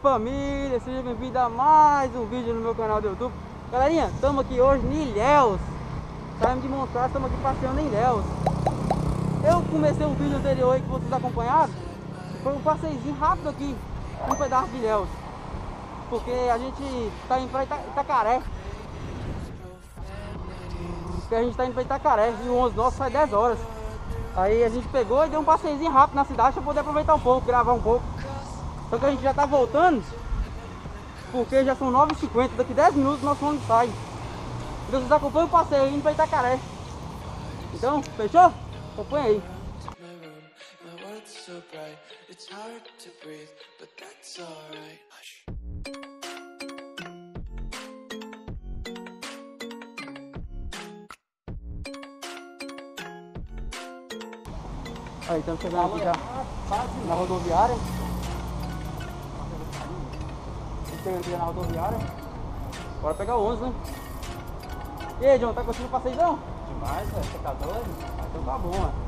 família, seja bem-vindo a mais um vídeo no meu canal do YouTube. Galerinha, estamos aqui hoje em Ilhéus. Saímos de Montes, estamos aqui passeando em Ilhéus. Eu comecei um vídeo anterior aí que vocês acompanharam. Foi um passeiozinho rápido aqui, um pedaço de Ilhéus. Porque a gente está indo para Itacaré. Porque a gente está indo para Itacaré e o ônibus nosso sai 10 horas. Aí a gente pegou e deu um passeiozinho rápido na cidade para poder aproveitar um pouco, gravar um pouco. Só que a gente já tá voltando, porque já são 9h50, daqui 10 minutos nosso ônibus sai. Então vocês acompanham o passeio indo para Itacaré. Então, fechou? Acompanha aí. Aí, estamos chegando aqui já na rodoviária. Chegando aqui já na rodoviária. Bora pegar o ônibus, né? E aí, John, tá curtindo o passeizão? Demais, velho. Você tá doido? Então tá bom, ó.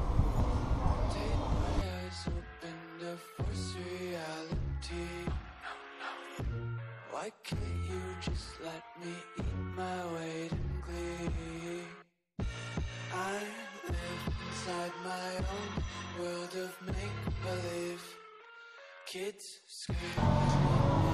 Why can't you just let me eat my weight in glee? I live inside my own world of make-believe. Kids scream.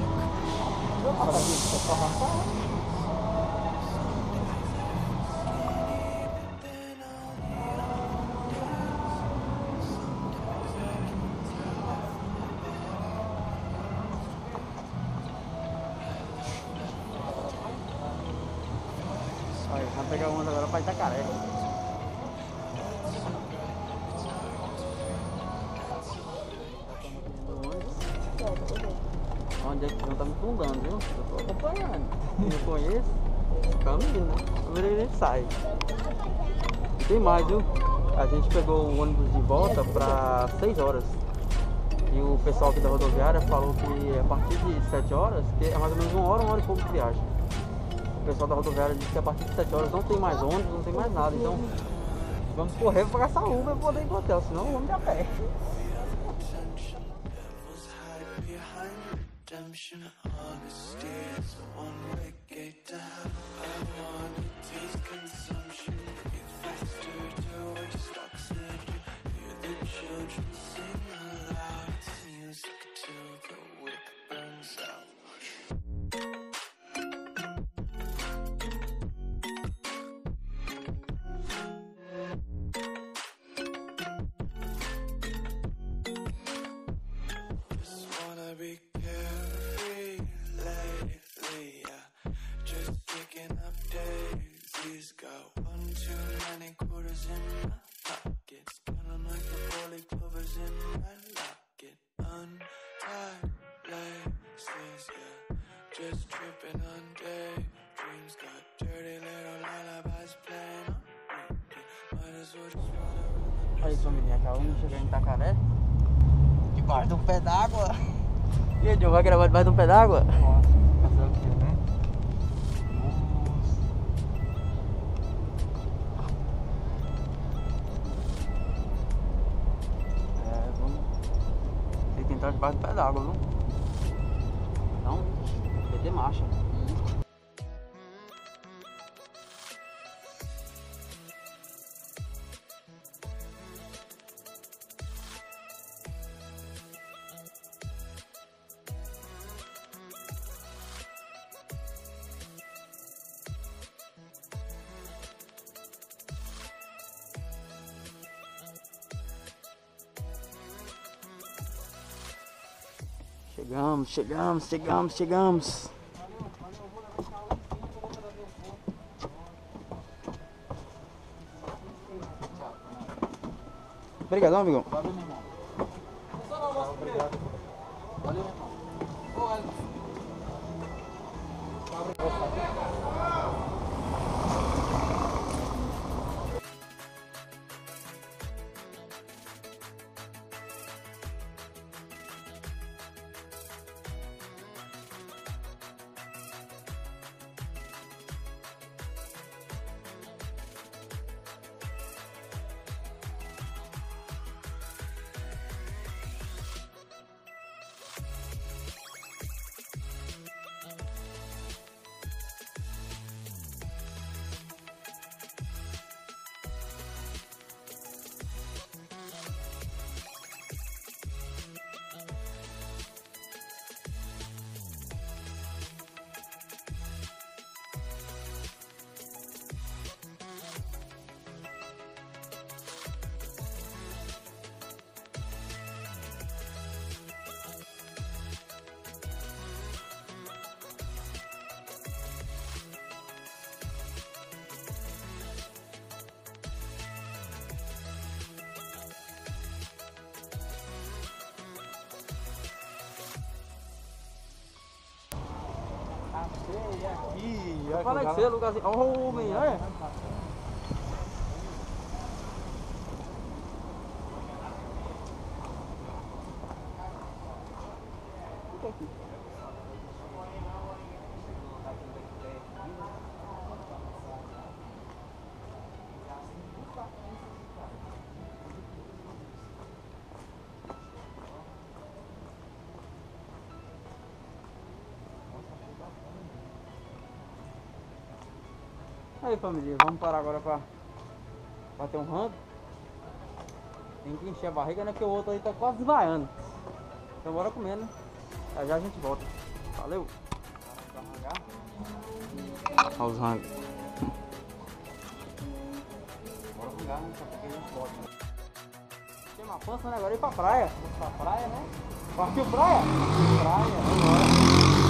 Aí, vamos pegar o ônibus agora pra Itacaré. Onde é que não tá me fundando, viu? Eu tô acompanhando. Quem eu conheço, caminho, né? A gente sai. E tem mais, viu? A gente pegou o ônibus de volta pra 6 horas. E o pessoal aqui da rodoviária falou que a partir de 7 horas, que é mais ou menos uma hora e pouco de viagem. O pessoal da rodoviária disse que a partir de 7 horas não tem mais ônibus, não tem mais nada. Então vamos correr pra gastar Uber pra poder ir pro hotel, senão vamos de a pé. Redemption, honesty is a one-way gate to hell. I wanna taste consumption, get faster to waste oxygen. Hear the children sing aloud. It's music till the wick burns out. Just wanna be carefree lately, yeah. Just picking up daisies. Got one too many quarters in my pockets. Counting like the four-leaf clovers in my locket. Untied laces, yeah. Just tripping on daydreams. Got dirty little lullabies playing on repeat. Might as well just run around. Aí, família, acabamos de chegar em Itacaré. Debaixo de um pé d'água. E aí, John, vai gravar debaixo de um pé d'água? Nossa, fazer o quê, né? Vamos ter que entrar debaixo do pé d'água, viu? Então, perder marcha. Chegamos. Obrigadão, amigão. Valeu, meu irmão. Obrigado. Valeu, meu irmão. Achei aqui. Olha Fala que você, Lugarzinho. Ô, menino, olha. Fica aqui. Aí, família, vamos parar agora pra bater um rango. Tem que encher a barriga, né? Porque o outro aí tá quase desmaiando. Então bora comer, né? Já já a gente volta. Valeu! Olha os rangos. Bora rangar, né? Daqui a pouco a gente volta. Tem uma pança, né? Agora ir pra praia. Vamos pra praia, né? Partiu praia? Praia, vambora.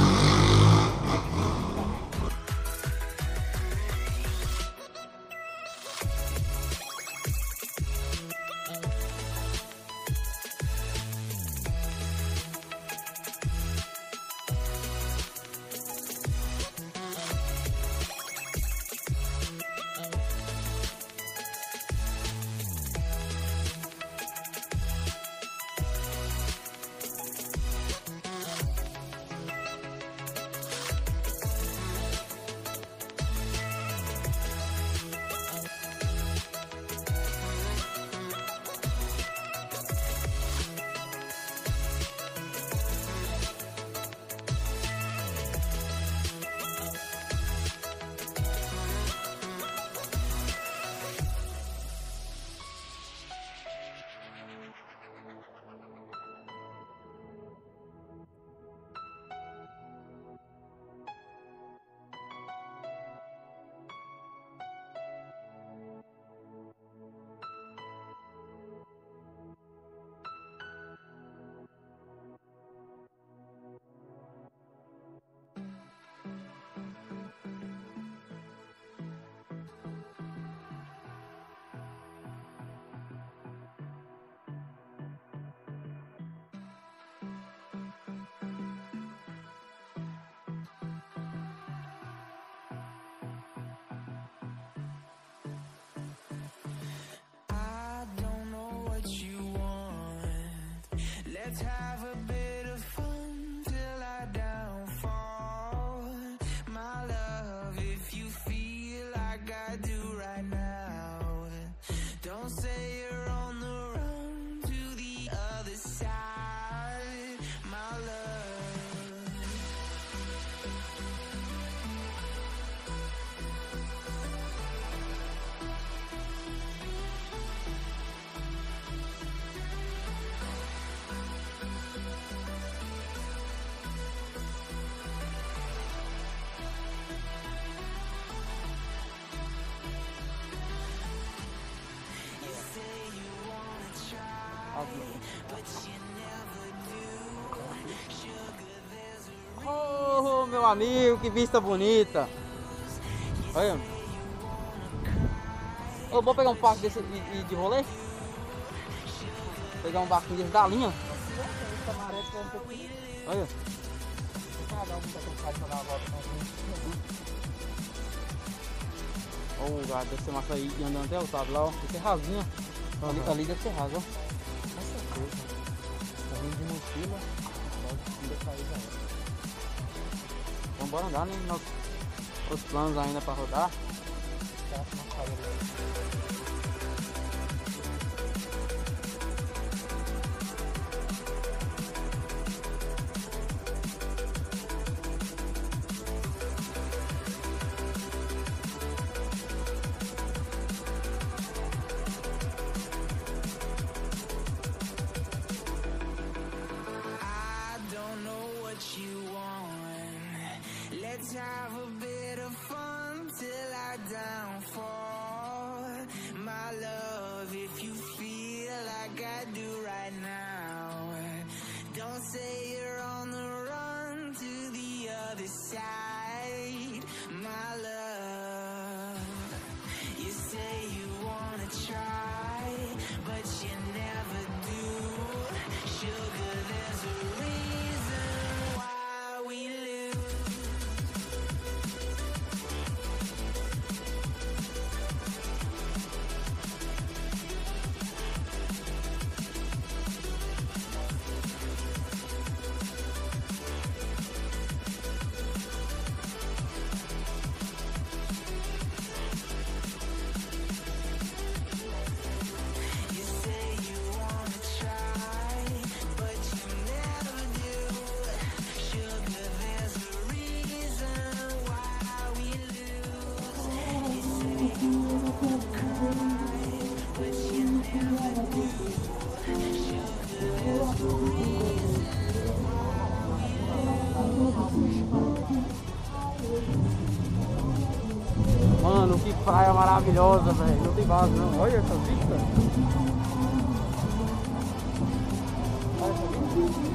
Let's have a bit of fun till I downfall. My love, if you feel like I do right now, don't say you're on the run to the other side, my love. Oh, meu amigo, que vista bonita. Olha. Ô, vou pegar um parque desse de rolê? Pegar um barquinho desse da linha. Olha. Ô, o lugar deve ser massa aí, andando até o lado lá, ó. Deve ser rasinho. Ali deve ser raso, ó. Com certeza. Correndo de mochila. Vamos embora andar, né? Os planos ainda para rodar. Let's have a bit of fun till I downfall. My love, if you feel like I do right now, don't say you're on the run to the other side, my love. You say you wanna try, but you never do. Sugar, there's a reason why we lose. Mano, que praia maravilhosa, velho. Não tem base, não. Olha essa vista. Olha essa vista.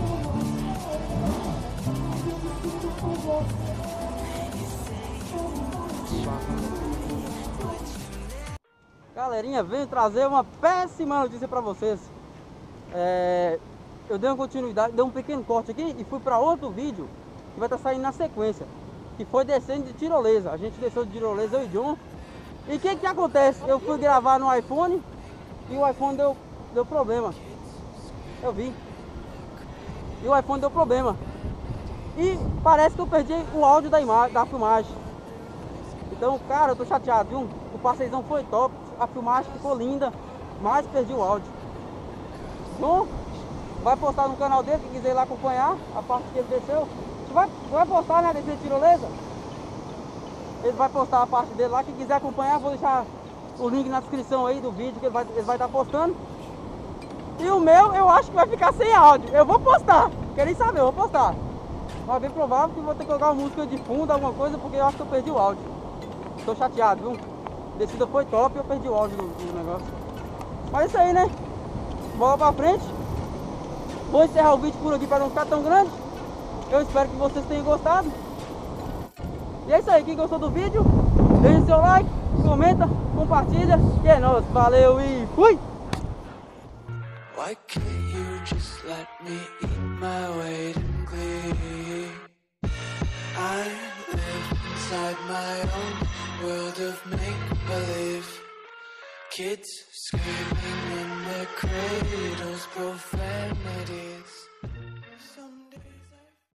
Galerinha, venho trazer uma péssima notícia pra vocês. Eu dei uma continuidade, dei um pequeno corte aqui e fui para outro vídeo que vai estar saindo na sequência, que foi descendo de tirolesa. A gente desceu de tirolesa, eu e John. E o que acontece? Eu fui gravar no iPhone e o iPhone deu problema. Eu vi. E o iPhone deu problema. E parece que eu perdi o áudio da filmagem. Então, cara, eu tô chateado, viu? O passeizão foi top, a filmagem ficou linda, mas perdi o áudio. John vai postar no canal dele, quem quiser ir lá acompanhar a parte que ele desceu. Vai postar, né, descer de tirolesa? Ele vai postar a parte dele lá, quem quiser acompanhar, vou deixar o link na descrição aí do vídeo que ele vai estar postando. E o meu, eu acho que vai ficar sem áudio. Eu vou postar, querem saber, eu vou postar. Mas bem provável que vou ter que colocar uma música de fundo, alguma coisa, porque eu acho que eu perdi o áudio. Tô chateado, viu? A descida foi top e eu perdi o áudio do negócio. Mas é isso aí, né? Bola pra frente. Vou encerrar o vídeo por aqui para não ficar tão grande. Eu espero que vocês tenham gostado. E é isso aí, quem gostou do vídeo, deixa seu like, comenta, compartilha. E é nóis, valeu e fui! Why can't you just let me eat my weight in glee? I live inside my own world of make-believe. Kids screaming in their cradles, profanities.